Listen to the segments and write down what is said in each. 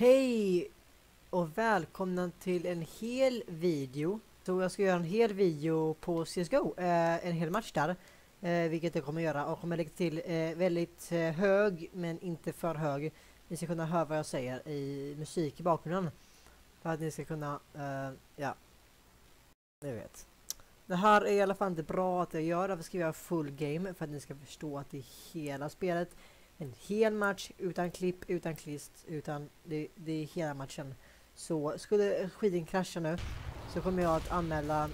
Hej och välkomna till en hel video. Så jag ska göra en hel video på CSGO, en hel match där, vilket jag kommer göra, och kommer lägga till väldigt hög men inte för hög. Ni ska kunna höra vad jag säger i musik i bakgrunden för att ni ska kunna, ja, ni vet. Det här är i alla fall inte bra att jag gör, därför ska jag göra full game för att ni ska förstå att det är hela spelet. En hel match utan klipp, utan klist, utan det är hela matchen. Så skulle skiten krascha nu så kommer jag att anmäla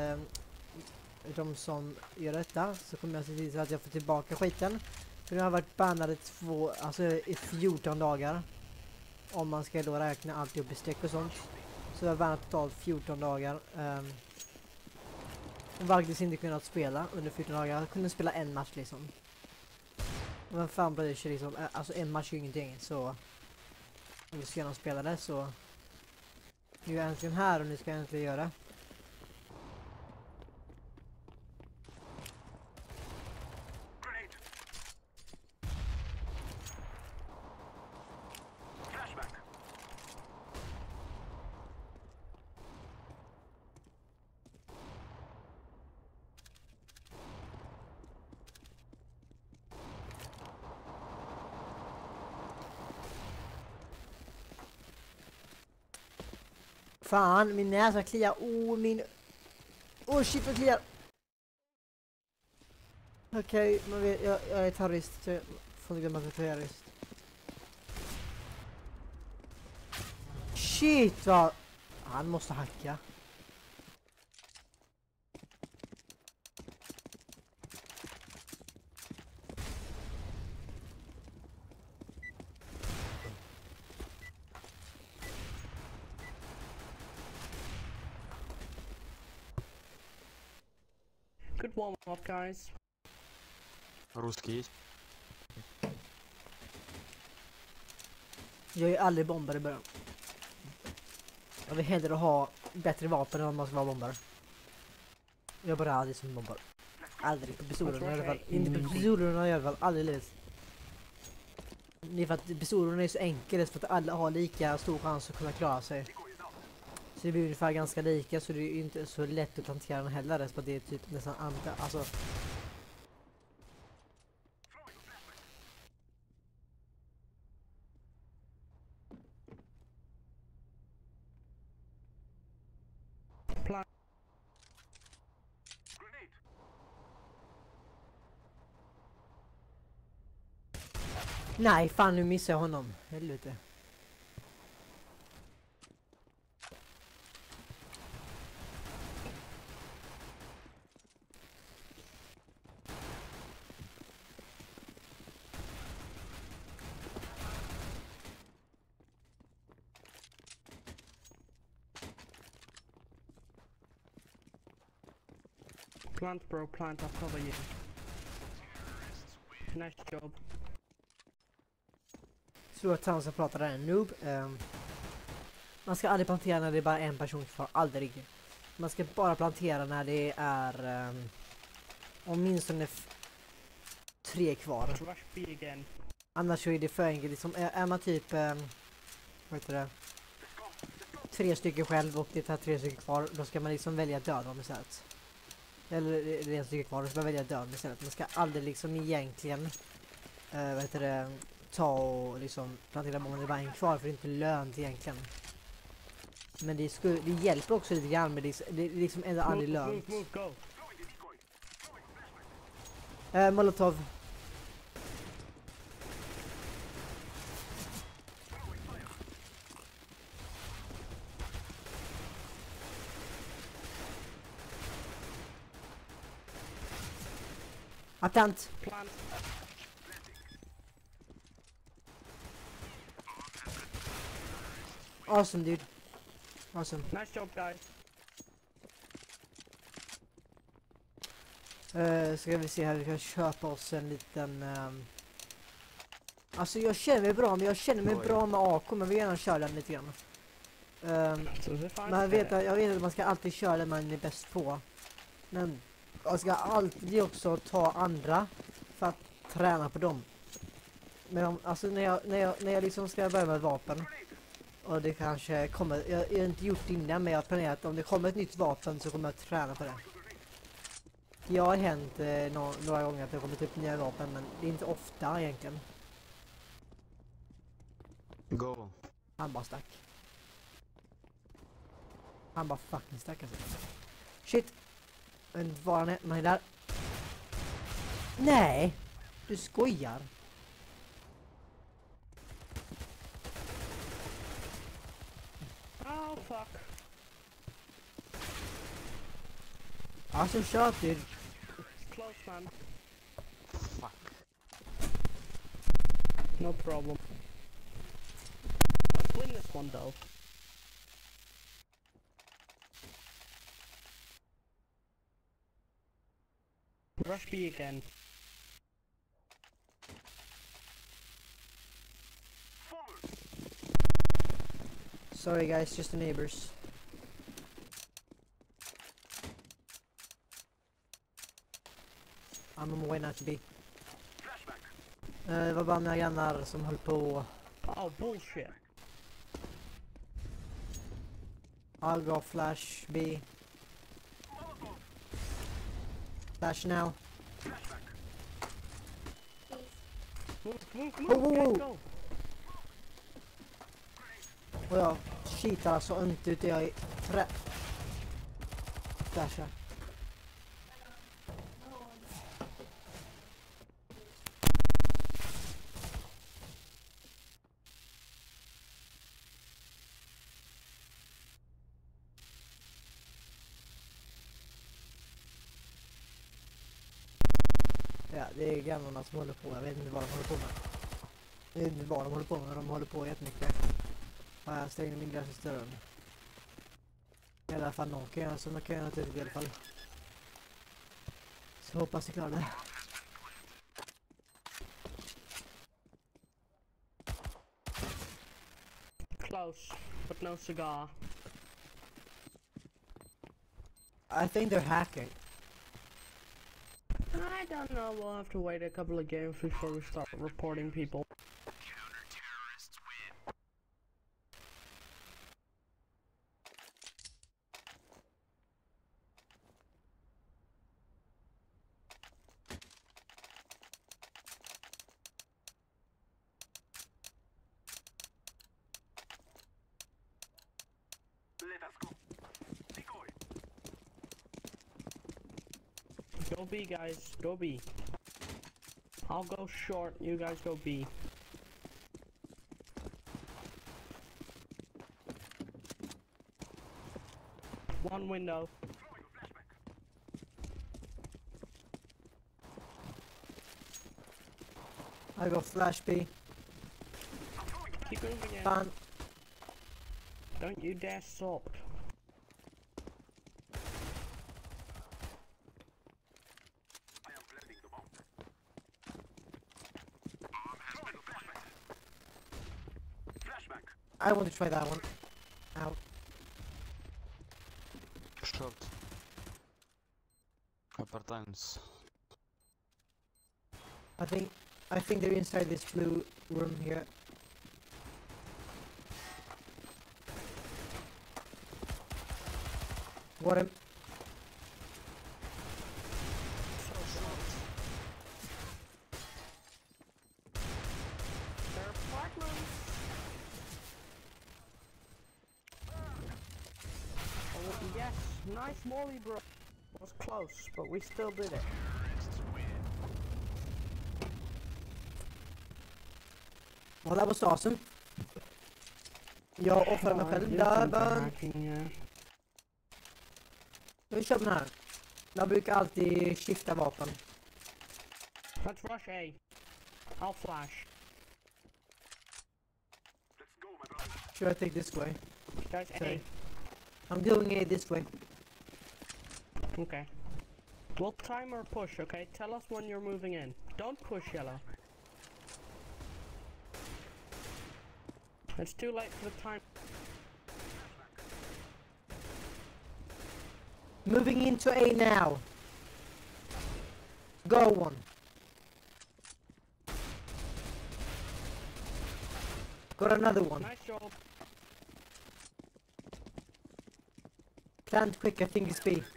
de som gör detta. Så kommer jag se till att jag får tillbaka skiten. För jag har varit bannad i 14 dagar. Om man ska då räkna allt upp i streck och sånt. Så jag har bannat totalt 14 dagar. Och faktiskt inte kunnat spela under 14 dagar. Jag kunde spela en match liksom. Men fan bryr sig liksom, alltså en match är ju ingenting, så om vi ska gärna spela det så nu är jag äntligen här och nu ska jag äntligen göra det. Fan, min näsa kliar. Shit vad kliar. Okej, man vet, jag är terrorist, så jag får inte glömma att jag är terrorist. Shit vad... Han måste hacka. Good warm-up, guys. Русский есть? Jag är aldrig bombare i början. Jag vill hellre ha bättre vapen än om man ska vara bombare. Jag bara aldrig som bombare. Aldrig på pistolerna i alla fall. Inte på pistolerna i alla fall, aldrig i livet. Det är för att pistolerna är så enkelt, för att alla har lika stor chans att kunna klara sig. Så det blir ungefär ganska lika, så det är inte så lätt att plantera den heller, för att det är typ nästan andra, alltså. Nej, fan nu missar jag honom. Helvete. Plant, bro, plant. I'll cover you. Nice job. Så att han som pratar är en noob. Man ska aldrig plantera när det är bara en person kvar. Aldrig. Man ska bara plantera när det är åtminstone 3 kvar. Rush B again. Annars så är det för enkelt. Liksom, är man typ vad heter det, 3 stycken själv och det tar 3 stycken kvar, då ska man liksom välja död dem istället. Eller det är en stycke kvar, då ska man välja död istället. Man ska aldrig liksom egentligen vad heter det, ta och liksom plantera bomben, det är bara en kvar, för det är inte lönt egentligen. Men det hjälper också lite grann, men det är liksom ändå aldrig lönt. Go. Molotov. Attent. Plant. Awesome dude. Awesome. Nice job, guys. Ska vi se här, vi kan köpa oss en liten alltså jag känner mig bra, men jag känner mig bra med AK, men vi gärna köra den lite grann. Jag vet att man ska alltid köra det man är bäst på. Men jag ska alltid också ta andra för att träna på dem. Men alltså när jag liksom ska börja med vapen, Och det kanske kommer, jag har inte gjort det innan, men jag har planerat om det kommer ett nytt vapen så kommer jag träna på det. Det har hänt några gånger att det kommer typ nya vapen, men det är inte ofta egentligen. Go. Han bara stack. Han bara fucking stack alltså. Shit! Men var han är? Man är där. Nej! Du skojar! Oh fuck. Alltså tjatig. Close man. Fuck. No problem. Let's win this one though. Rush B again. Sorry guys, just the neighbors. I'm on my way now to be. Det var bara mina grannar som höll på. Oh bullshit. I'll go flash B. Flash now. Move, move, Oh, move, oh, guys, oh. go. Och jag cheatar alltså inte utan jag är flashar. Ja, det är grannarna som håller på. Jag vet inte vad de håller på med. Jag vet inte vad de håller på med. De håller på jättemycket. Ja, jag stänger min gräs i dörren. I alla fall någon kan göra som de kan göra naturligt i alla fall. Så hoppas jag klarar det. Close, but no cigar. I think they're hacking. I don't know, we'll have to wait a couple of games before we start reporting people. Go B, guys. Go B. I'll go short. You guys go B. One window. I go flash B. Keep moving in. Fan. Don't you dare stop. I want to try that one. Out. Short. Apartments. I think they're inside this blue room here. What am They're apartments. Oh, yes. Nice molly, bro. Was close, but we still did it. Well, that was awesome. Jag offrar mig själv där, bara. Nu kör vi den här. Jag brukar alltid skifta vapen. Let's rush A. I'll flash. Should I take this way? Guys, A. Sorry. I'm doing it this way. Okay. We'll time or push, okay? Tell us when you're moving in. Don't push yellow. It's too late for the time. Moving into A now. Go one. Got another one. Nice job. Plant quick, I think it's B.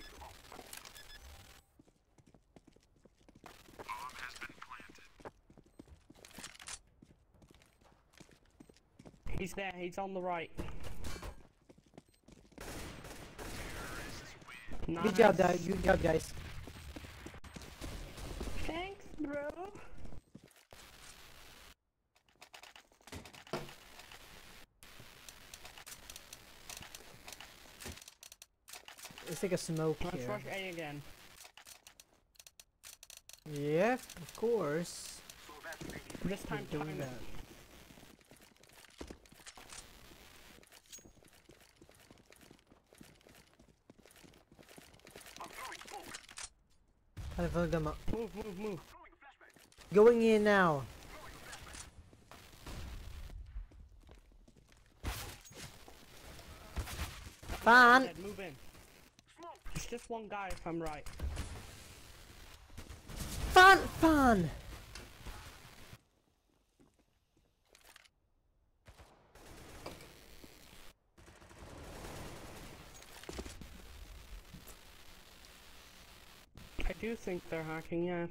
He's there, he's on the right. Nice. Good job, good job, guys. Thanks, bro. Let's take a smoke Let's here. rush A again. Yeah, of course. This time We're time doing it. that. I found them up. Move, move, move. Going in now. Fan! Dead, move in. It's just one guy if I'm right. Fan! Fan! I do think they're hacking, yeah.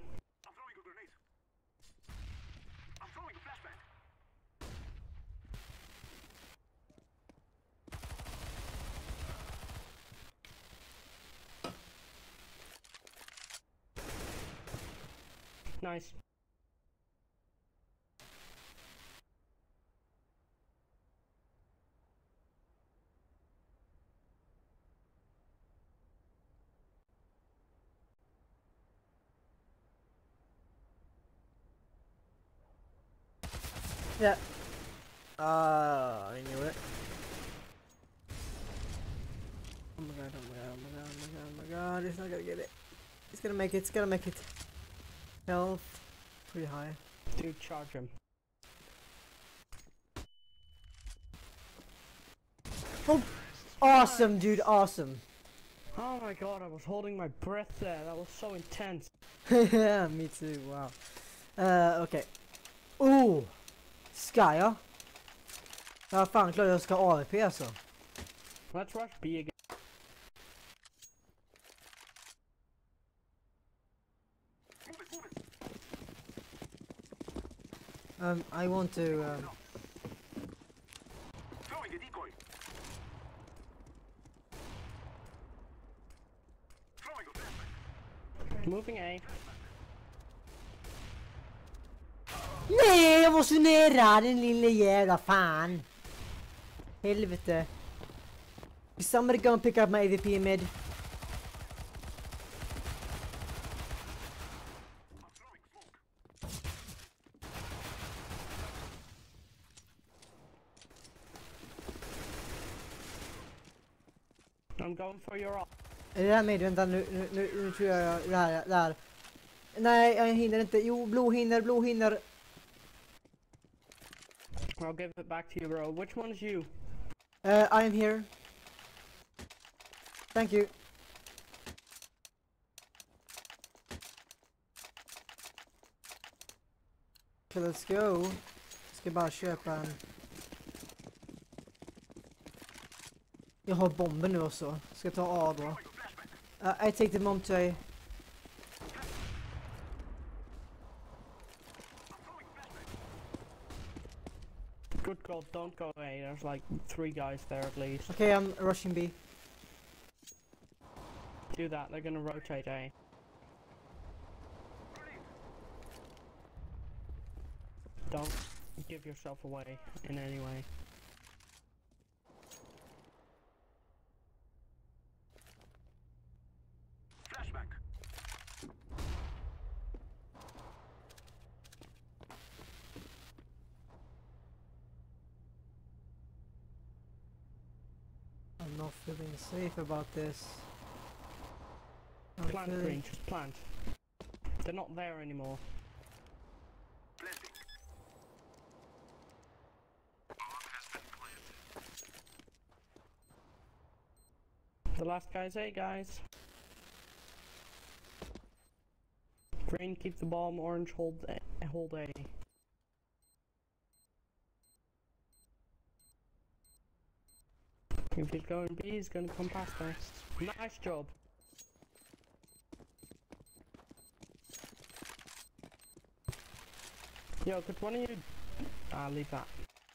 Nice. Yeah. I knew it. Oh my god, oh my god, oh my god, oh my god, oh my god, it's not gonna get it. It's gonna make it, it's gonna make it. Health, pretty high. Dude, charge him. Oh, awesome, dude, awesome. Oh my god, I was holding my breath there. That was so intense. Yeah, me too, wow. Okej. Oh! Ska jag? Ja, fan klart jag ska AWP alltså. Let's rush B again. I want to, Moving A. Nej, jag var så nära den lilla jävla fan. Helvete. Is somebody gonna pick up my AVP in mid? I'm going for your op. Är det här mid? Vänta nu tror jag där. Nej, jag hinner inte. Jo, blå hinner. I'll give it back to you, bro. Which one's you? I am here. Thank you. Okay, let's go. Ska bara köpa en. Jag har bomben nu också. Ska ta A då. I take the bomb to A. Good call, don't go A. There's like 3 guys there at least. Okay, I'm rushing B. Do that, they're gonna rotate A. Don't give yourself away in any way. I'm not feeling safe about this. I'm Plant feeling- green, just plant. They're not there anymore. The last guy's A, guys. Green, keep the bomb. Orange, hold A. Hold A. If he's going B, he's gonna come past there. Nice job. Yo, could one of you... I'll leave that.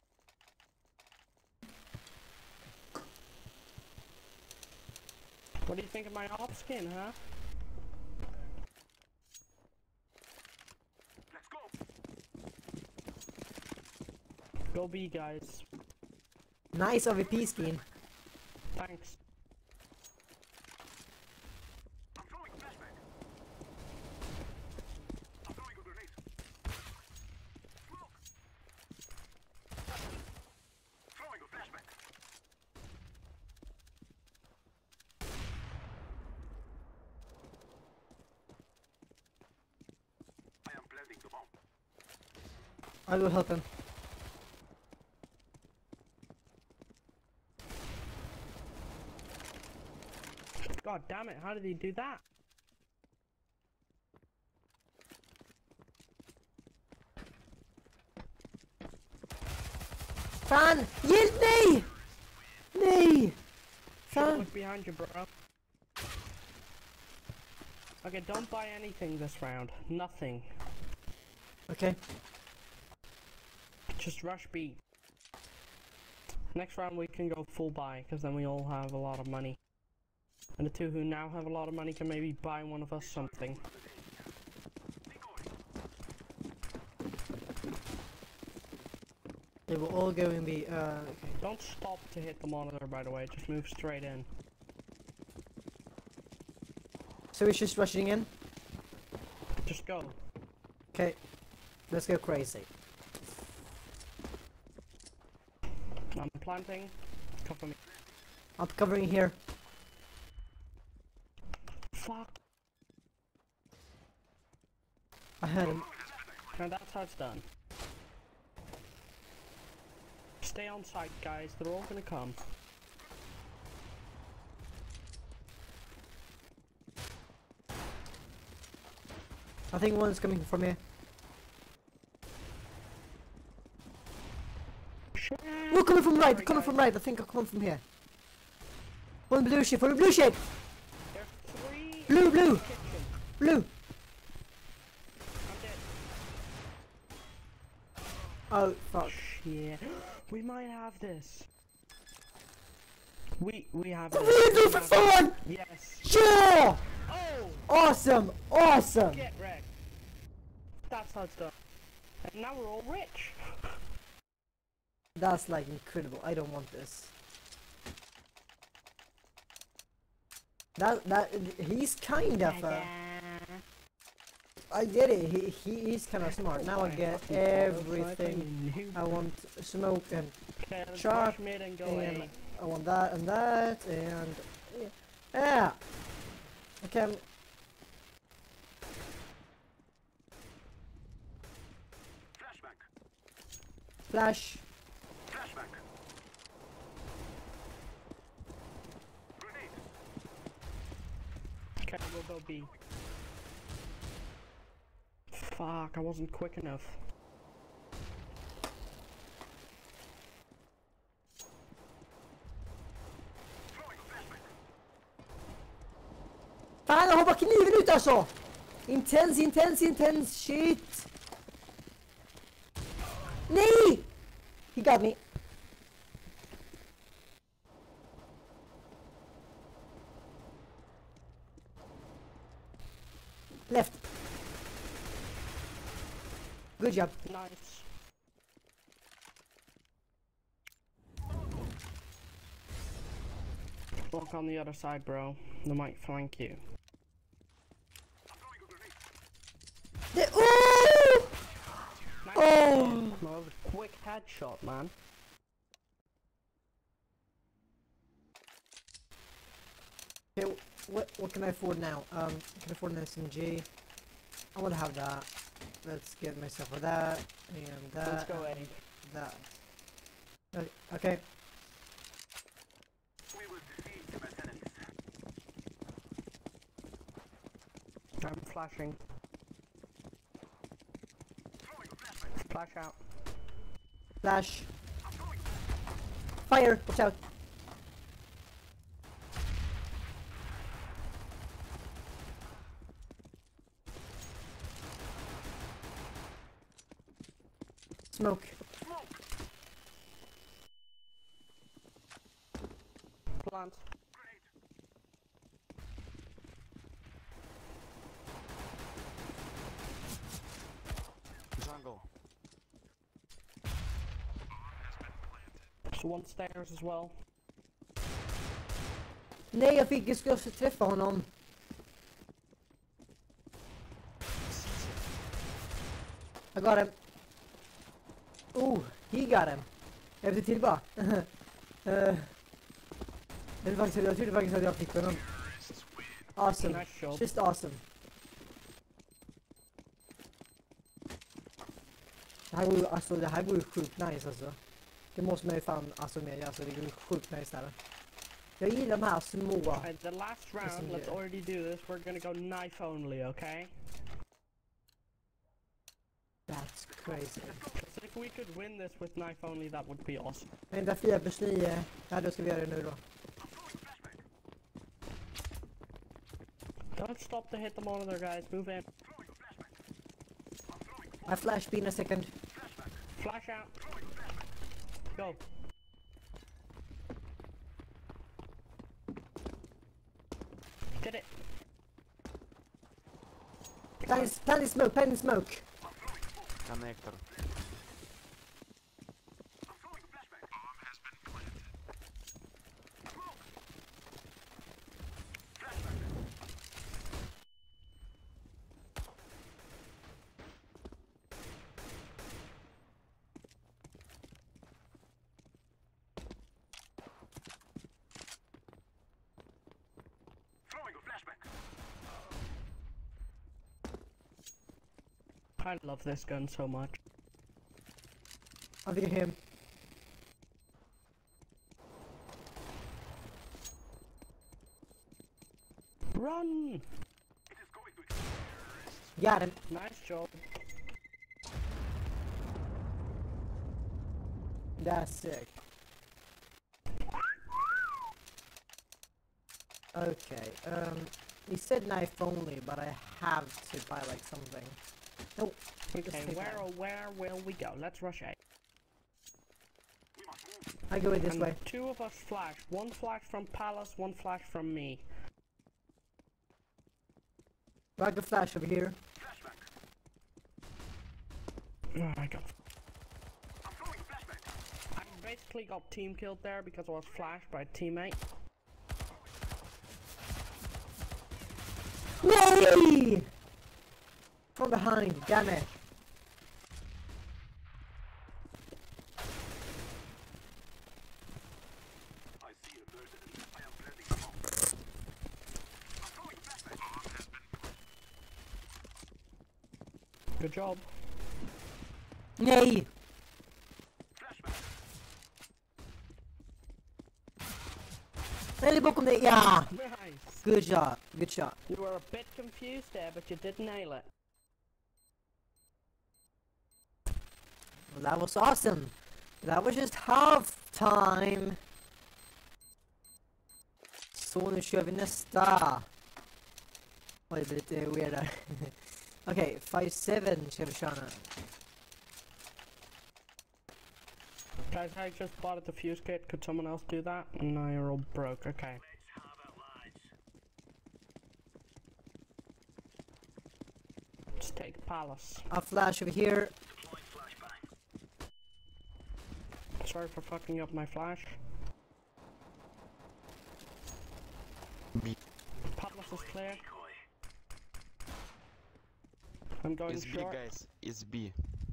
What do you think of my op skin, huh? Let's go. Go B, guys. Nice AVP skin. Thanks. I'm throwing a flashbang. I'm throwing a grenade. Smoke. Throwing a flashbang. I am planting the bomb. I will help him. God damn it, how did he do that? Fan! Hjälp mig! Nej! Fan! Look behind you, bro. Okay, don't buy anything this round. Nothing. Okay. Just rush B. Next round we can go full buy, because then we all have a lot of money. And the two who now have a lot of money can maybe buy one of us something. They will all go in the okay. Don't stop to hit the monitor, by the way. Just move straight in. So we're just rushing in? Just go. Okay. Let's go crazy. I'm planting. Cover me. I'm covering here. Fuck. I heard him. And that's how it's done. Stay on site, guys. They're all gonna come. I think one's coming from here. No, coming from right, Sorry, coming guys. from right. I think I'm coming from here. One blue ship, one blue ship! There's three. Blue, blue, in the kitchen. blue! I'm dead. Oh, fuck. Shit. We might have this. We have We this. do for fun! Yes. Yeah! Oh! Awesome! Awesome! Get wrecked. That's how it's done. And now we're all rich. That's like incredible. I don't want this. He's kind of I get it. He's kind of smart. Now I get everything. I want smoke and Okay, let's Shark rush mid and go and A. I want that and that and yeah. Okay. Flashbang. Flash. Flashbang. Grenade. Okay, we'll go B. Fuck, I wasn't quick enough. Throwing a flashbang. Fan, jag hoppar kniven ut alltså! Intense shit! Nej! He got me. Left. Good job. Nice. Walk on the other side, bro. They might flank you. I'm throwing a grenade. Ooh! Nice. Oh! Well, quick headshot, man. Okay, what can I afford now? Can I afford an SMG? I want to have that. Let's get myself for that and that. Let's go A. and that. Okay. We will defeat the mercenaries. I'm flashing. Throwing a flashbang. Flash out. Flash. I'm throwing a Fire! Watch out! Smoke. Plant. Jungle. So one stairs as well. Nej, jag skulle träffa honom. I got him. Oh, he got him. Jag vet till bara. Jag trodde faktiskt att jag fick honom. Awesome. Nice job. Just awesome. Det här går ju sjukt nice alltså. Det måste man ju fan alltså med. Alltså det går ju sjukt nice där. Jag gillar de här små. Alright, the last round, let's already do this. We're gonna go knife only, okay? That's crazy. So if we could win this with knife only, that would be awesome. Ända 4+9. Ja, då ska vi göra det nu då. Don't stop to hit the monitor, guys. Move in. I flash B in a second. Flash out. Go. Did it. Plant in smoke. Connector. Throwing a flashback. I love this gun so much. I think him. Run! It is going to explode. Got him. Nice job. That's sick. Okay, he said knife only, but I have to buy like something. No. Okay, where will we go? Let's rush A. We must move. I go in this And way. two of us flash. One flash from Palace, one flash from me. Rock the flash over here. Flashback. Oh, I got. I'm throwing a flashback. I basically got team killed there because I was flashed by a teammate. No! From behind, damn it. I see a mercenary. I am planting a bomb. I'm throwing a flashback. Good job. Nej! Flashback. Nej, det är bakom dig. Ja! Nice. Good job. Good shot. You were a bit confused there, but you did nail it. Well, that was awesome. That was just half time. Så nu kör vi nästa. Oj, det blir lite weird där. Okej, 5-7 ska vi köra nu. Guys, I just bought a defuse kit. Could someone else do that? No, you're all broke. Okay. Let's have our lives. Let's take Palace. I'll flash over here. Deploying flashbang. Sorry for fucking up my flash. B. Palace is clear. Decoy. I'm going It's B, short. guys. It's B.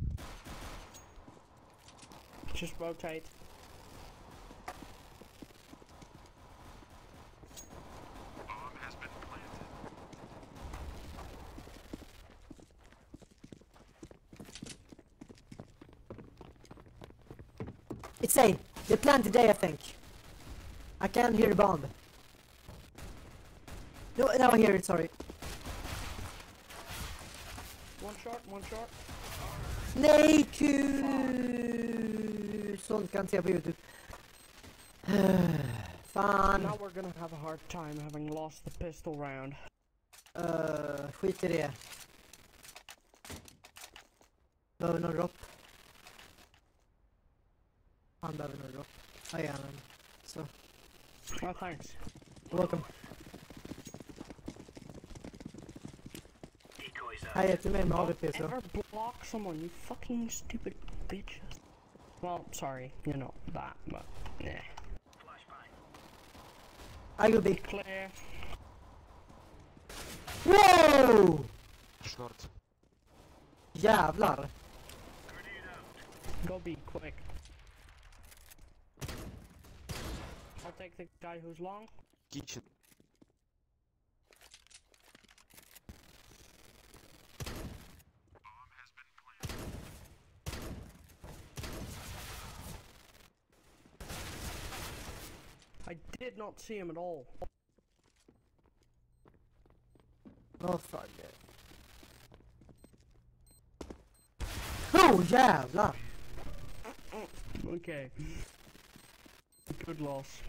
Just rotate. It's A. They planted A, I think. I can't hear the bomb. No, now I hear it, sorry. One short, one short. Nej, kul! Sånt kan jag se på YouTube. Fan. Now we're gonna have a hard time having lost the pistol round. Skit i det. Behöver någon dropp. Han behöver nog då. Ja, gärna. Så. Oh, thanks. Welcome. Decoys out. Jag hjälpte mig med Don't AWP så. ever block someone, you fucking stupid bitches. Well, sorry, you know that, but yeah. Flashbang. I go B. Clear. Wow! Short. Jävlar! Grenade out. Go B, quick. I'll take the guy who's long. Kitchen. I did not see him at all. Oh fuck it. Oh jävlar! Okay. Good loss.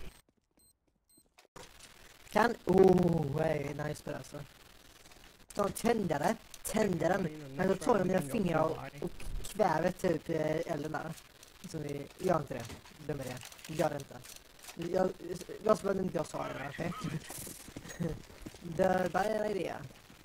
Kan... Oh, hey, nice på det alltså. De tändare. Tändaren. Men då tar jag mina fingrar och kväver typ elden där. Som vi... Gör inte det. Döm är det. Gör det inte. Jag skulle inte jag sa det, okej? Det där är en idé.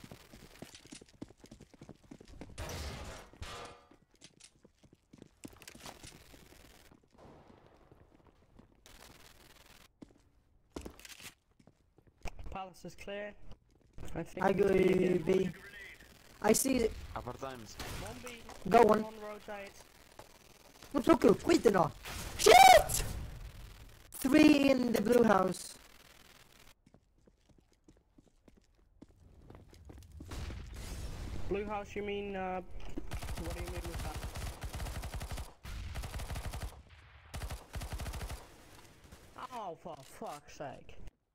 Palace is clear. I think I go B. I see... Upper times. One B. Go on. One rotate. De plockar upp skiten då. Shit! 3 in the blue house. Blue house, you mean, what do you mean with that? Oh, for fuck's sake.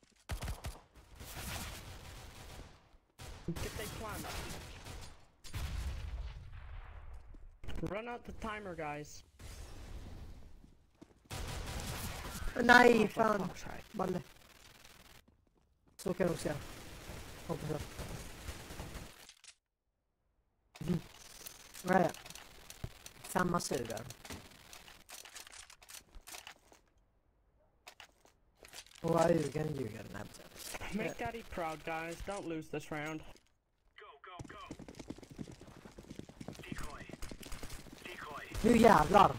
Get they plant. Run out the timer, guys. Nej, Oh, for fan. fuck's sake. Balle. Så kan jag också göra. Hoppas jag. Nej. Samma sugar. Why you can you get an answer? Make Daddy proud, guys. Don't lose this round. Go, go, go. Decoy. Decoy. Nu jävlar!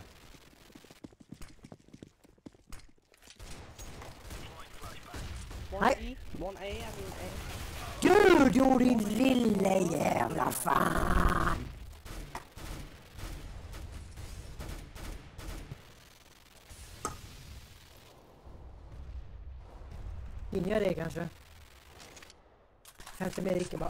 Deploying flashbang. One Hi. E, one A, I mean A. Gud, du din lille jävla fan! Hinner jag det kanske? Kan inte mer dricka bara.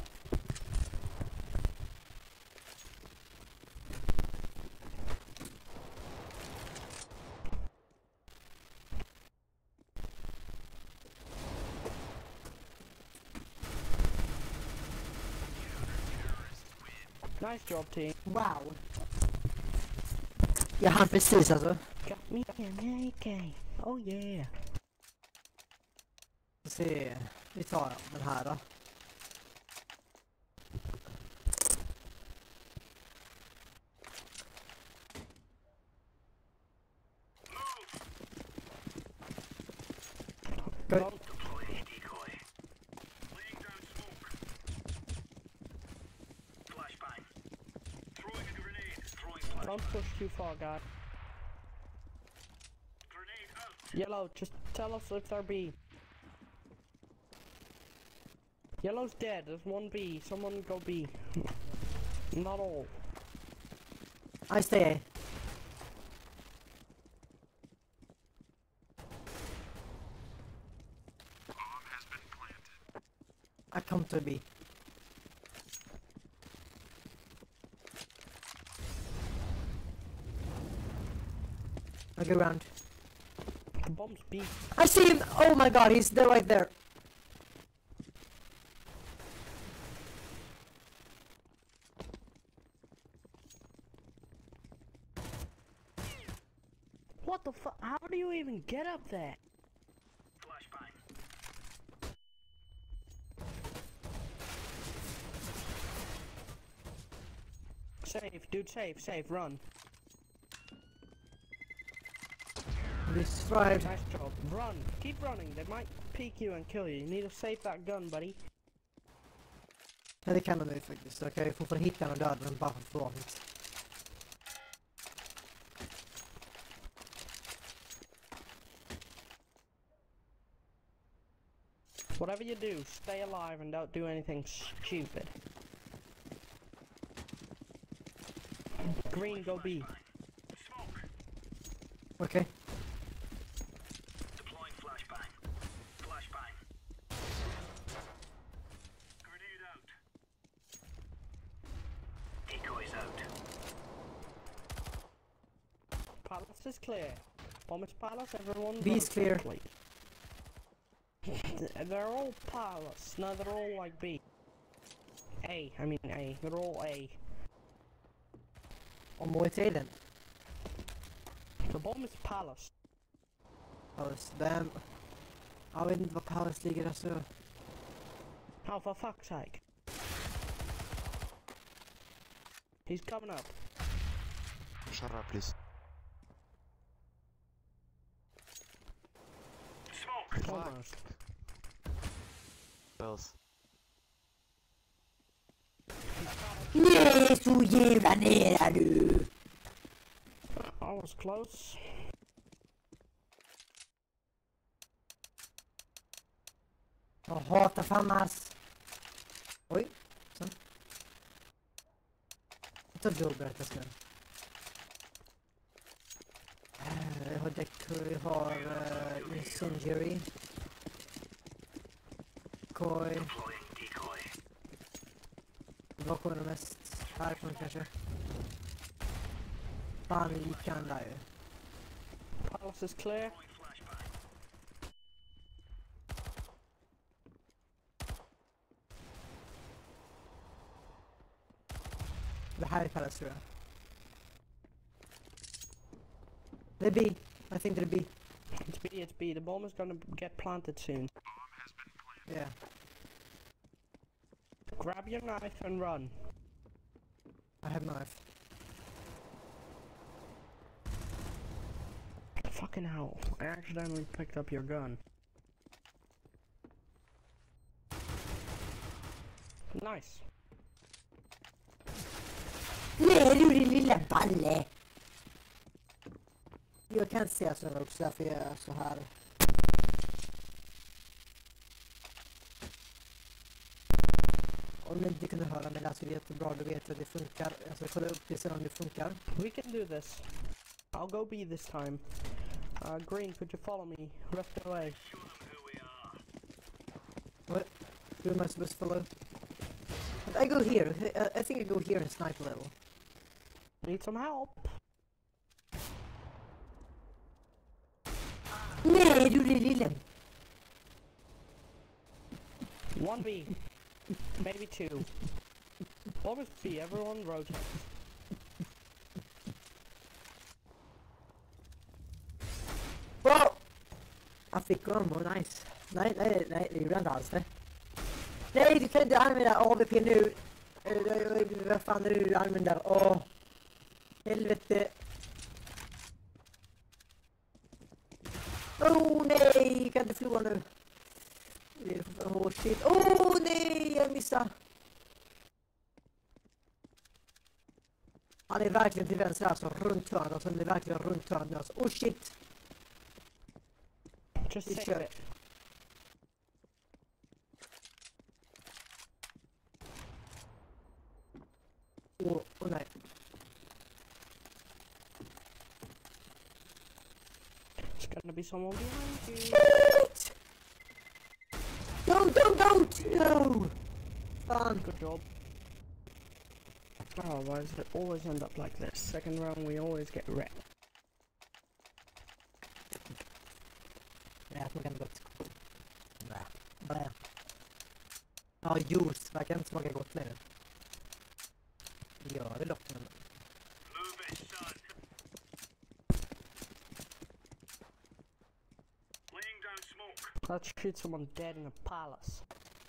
Nice job, team. Wow! Jag hann precis alltså. Got me an AK. Oh yeah. Se, vi tar den här då. Go. Deploying decoy. Laying down smoke. Flashbang. Throwing a grenade. Throwing flashbang. Don't push too far, guys. Grenade out. Yellow, just tell us if they're B. Yellow's dead. There's one B. Someone go B. Not all. I stay. I come to B. I go around. The bomb's B. I see him! Oh my god, he's there right there. What the fuck? How do you even get up there? Flashbang. Save, dude, save, run. We survived. Nice job. Run. Keep running. They might peek you and kill you. You need to save that gun, buddy. Ja, det kan de ju faktiskt. Så jag kan ju fortfarande hitta och döda dem bara för vapnet. Whatever you do, stay alive and don't do anything stupid. Green, go B. Smoke. Okej. Deploying flashbang. Flashbang. Grenade out. Decoys out. Palace is clear. Bomb is palace, everyone. B is vote, clear. please. They're all palace. No, they're all like B. A. I mean A. They're all A. Om vad är den? The bomb is palace. Palace. Damn. Jag vet inte var Palace ligger alltså. Oh, for fuck's sake. He's coming up. Shut up, please. Smoke. Almost. Bells. Nej, så jävla nära du! I was close. Jag hatar FAMAS. Oj. Så. Ta dubbelt jag ska. Jag har Decoy, jag har Incendiary. Decoy. Deploying decoy. Vad kommer det mest? Här kommer det kanske. Fan, vi kan där ju. Palace is clear. Deploying flashbang. Det här är Palace tror jag. Det är B. I think det är B. It's B, it's B. The bomb is gonna get planted soon. Yeah. Grab your knife and run. I have knife. Fucking hell. I accidentally picked up your gun. Nice. Nej du din lilla balle! Jag kan inte se så också därför jag är så här. Om ni inte kunde höra mig läsa det jättebra, då vet jag att det funkar. Jag ska kolla upp det sen om det funkar. We can do this. I'll go B this time. Green, could you follow me? Left away. Show them who we are. What? Who am I supposed to follow? I go here. I think I go here and snipe a little. Need some help? Nej du din lilla! 1B. Maybe 2. What was B? Everyone rotate. Wow! Jag fick honom, nice. Nej, det gjorde jag inte alls det. Nej, du kan inte använda AVP nu. Vad fan är det du använder? Åh! Helvete! Oh nej, jag kan inte förlora nu. Det är för hårt shit. Oh nej, jag missar. Han är verkligen till vänster alltså, runt hörnet. Alltså, han är verkligen runt hörnet alltså. Oh shit! Just Vi save kör. it. Oh nej. It's gonna be someone behind you. Shit! Don't! No! Fan. Good job. Oh, why does it always end up like this? Second round, we always get wrecked. Nej, jag kan gott. Blä. Ja, juice. Verkar inte smaka gott längre. Gör det dock. Men... Move it, son. Laying down smoke. Let's shoot someone dead in a palace.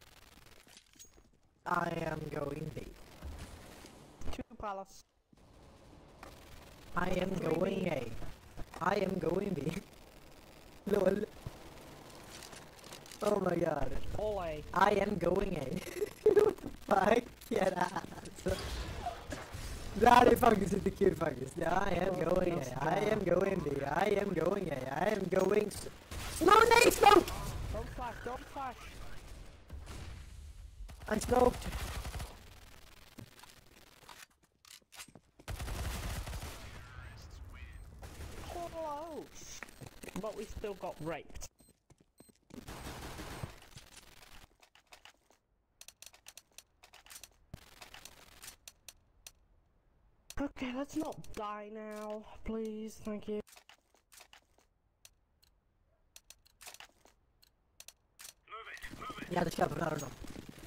I am going B. 2 palace. I am going A. I am going B. lol. Oh my god. All A. I am going A. What the fuck? Get out. Det här är faktiskt inte kul faktiskt. I am going A. I am going B. I am going A. I am going... No, nej, smoke! Don't flash, don't flash. I smoked. Close. But we still got raped. Okay, let's not die now, please, thank you. Yeah, the shove, I don't know.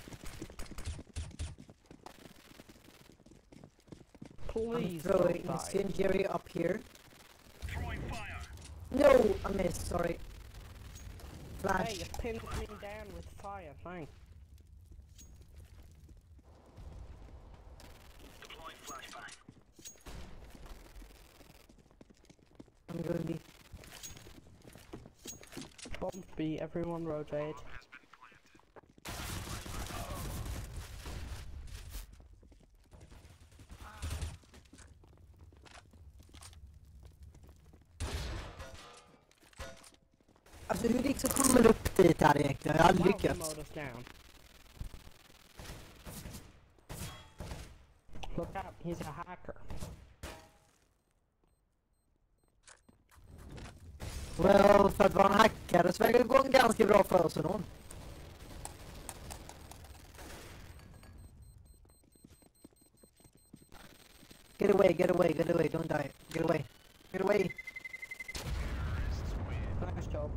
I'm Please throwing don't die. incendiary up here. Throwing fire. No, I missed, sorry. Flash. Hey, you pinned me down with fire, thanks. Deploying flashbang. I'm going to be... Bomb B, everyone rotate. Alltså hur liksom kommer man upp dit här egentligen? Jag har aldrig Wow, lyckats. mode us down. Look out, he's a hacker. Well, för att vara en hackare så verkar det gå ganska bra för oss ändå. Get away, get away, get away, don't die. Get away. Get away. Nice job.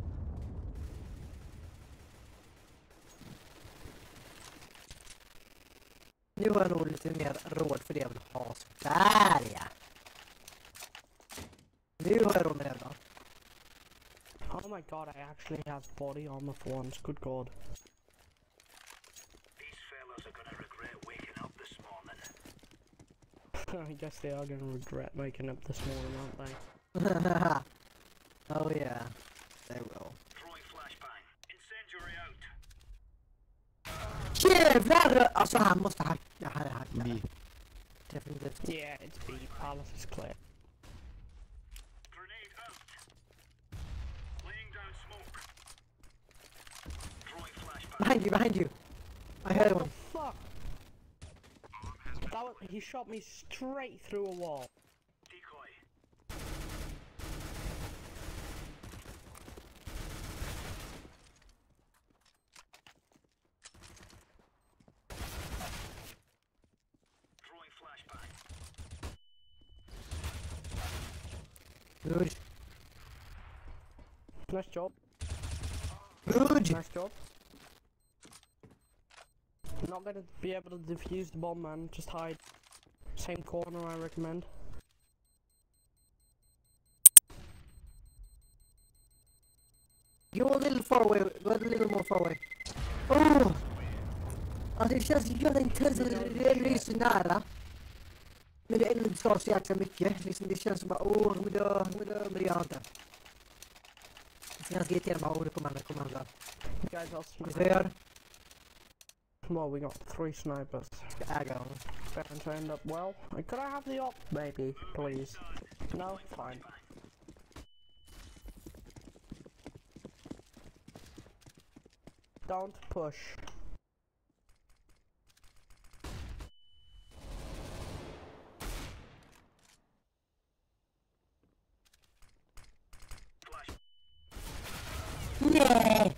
Nu har jag nog lite mer råd för det jag vill ha. Där ja! Nu har jag råd med det då. Oh my god, I actually have body armor for once, good god. These fellas are gonna regret waking up this morning. I guess they are gonna regret waking up this morning, aren't they? Oh yeah, they will. Throwing flashbang. Incendiary out. Jävlar! Alltså han måste hacka. Han är hackare. Me. Definitivt. Yeah, it's B, Palace is clear. Grenade out. Laying down smoke. Throwing flashbang. Behind you! I heard What one. the fuck? That was, he shot me straight through a wall. Decoy. Throwing flashbang. Good. Nice job. Good! Nice job. Not gonna be able to defuse the bomb, man. Just hide. Same corner, I recommend. Go a little far away. Go a little more far away. Oh! Alltså det känns jävla intensivt. Det är så nära. Men det är ändå inte så jäkla mycket. Liksom, det känns som bara åh, jag dö, men det gör jag inte. Det är ganska irriterande bara, det kommer andra. Guys, I'll Vi snipe. gör. Well, we got 3 snipers. Ska äga honom. Going to end up well. Could I have the op, maybe, please? No? Fine. Don't push. Nej!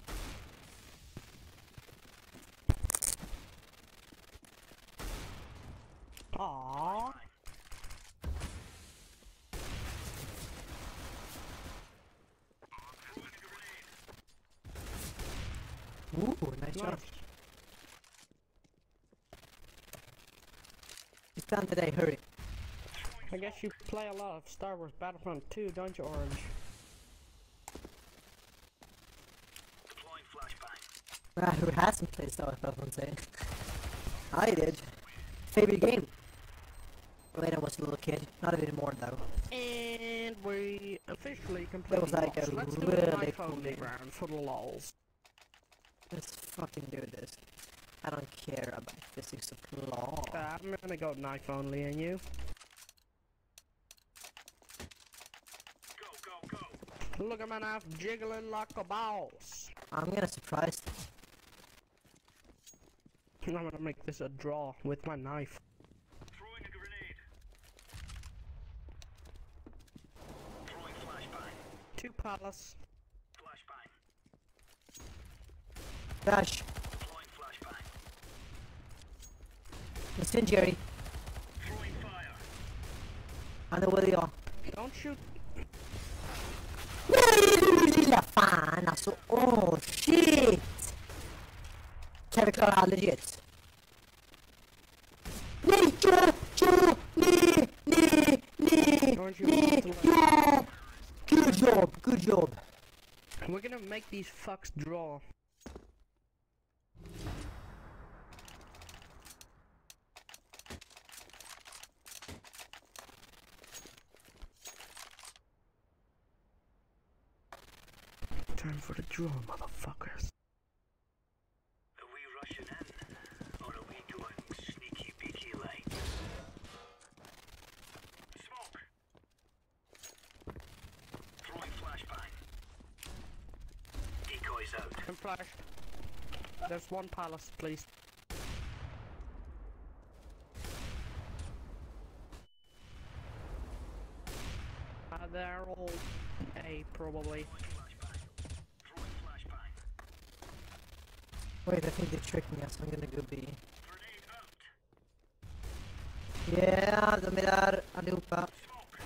Aww. Ooh, nice shot. Nice. It's done today, hurry. I guess you play a lot of Star Wars Battlefront 2, don't you, Orange? Deploying flashbang. Who hasn't played Star Wars Battlefront 2? I did. Favorite game? When I was a little kid. Not anymore though. And we officially That completely was like lost. a Let's do really a knife cool only game. round for the lols. Let's fucking do this. I don't care about physics of law. I'm gonna go knife only, and you? Go, go, go. Look at my knife jiggling like a boss. I'm gonna surprise them. I'm gonna make this a draw with my knife. Throwing a grenade. Throwing flashbang. 2 palace. Flashbang. Dash. Deploying flashbang. Incendiary. Throwing fire. I know where they are. Don't shoot. Nej, lilla fan alltså. Oh shit. Kan vi klara alla legit? Nej, nej, Don't you nej, want to let- ja. Good job, good job. We're gonna make these fucks draw. Time for the draw, motherfuckers. Are we rushing in? Or are we going sneaky beaky like? Smoke. Throwing flashbang. Decoys out. And flash. There's 1 palace, please. They're all A, probably. Throwing flashbang. Wait, I think they're tricking us. I'm gonna go B. Grenade out. Yeah, de är där allihopa. Smoke.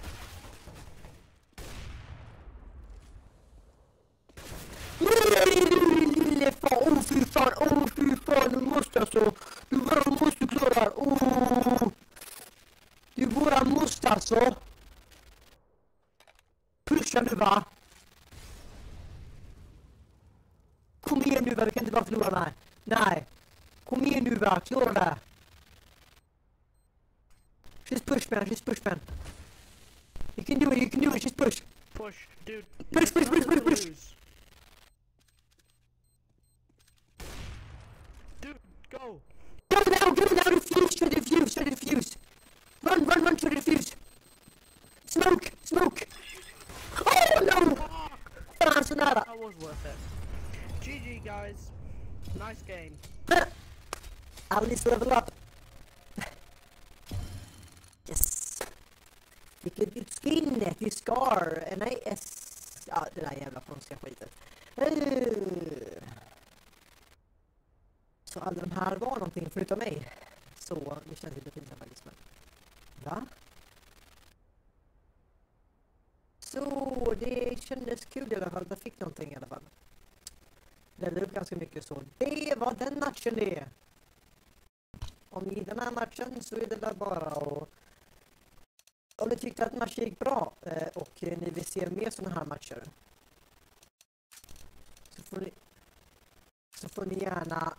Lille fan, fy fan, du måste alltså. Du bara måste klara. Du bara måste alltså. Pusha nu va. Kom igen nu va, vi kan inte bara förlora den här. Nej. Kom igen nu va, klara det. She's push man, she's push man. You can do it, she's push. Push, dude. Push, push, push, push, push. Lose. Dude, go. Go now, defuse, try to defuse. Run, try to defuse. Smoke. Oh no! Fan så nära. That was worth it. GG, guys. Nice game. Alice level up. Yes. Vilket nytt skin till Scar. NIS. Ja, det där jävla konstiga skiten. Så alla de här var någonting förutom mig. Så det känns lite fint faktiskt. Men. Va? Så det kändes kul i alla fall. Jag fick någonting i alla fall. Det blev upp ganska mycket så. Det var den matchen det. Om ni gillar den här matchen så är det där bara att... Om ni tyckte att matchen gick bra och ni vill se mer sådana här matcher så får ni gärna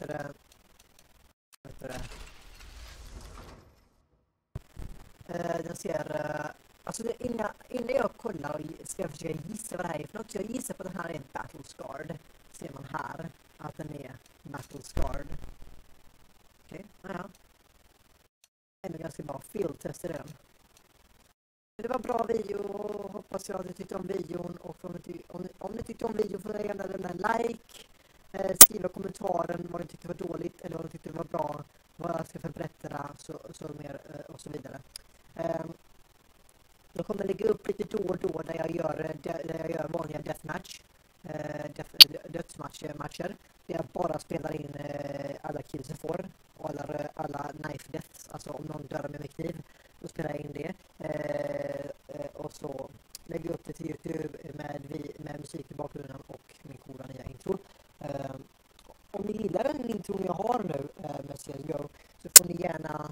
den ser alltså innan jag kollar och ska jag försöka gissa vad det här är för något, så jag gissar på att den här är en Battle Scarred. Ser man här att den är Battle Scarred. Okej, ja. Det är ganska bra field test i den. Det var bra video, hoppas jag att ni tyckte om videon, och om ni tyckte om videon får ni gärna lämna en like, skriva kommentaren vad ni tyckte var dåligt eller vad ni tyckte var bra, vad jag ska förbättra så mer och så vidare. Jag kommer lägga upp lite då och då där jag gör vanliga deathmatch, dödsmatcher där jag bara spelar in alla kills jag får och alla knife deaths, alltså om någon dör med kniv, då spelar jag in det och så lägger jag upp det till YouTube med musik i bakgrunden och min coola nya intro. Om ni gillar den intron jag har nu med CSGO så får ni gärna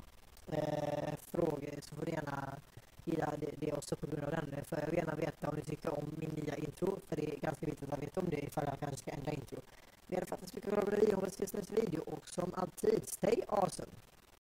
gilla det också på grund av den, för jag vill gärna veta om ni tycker om min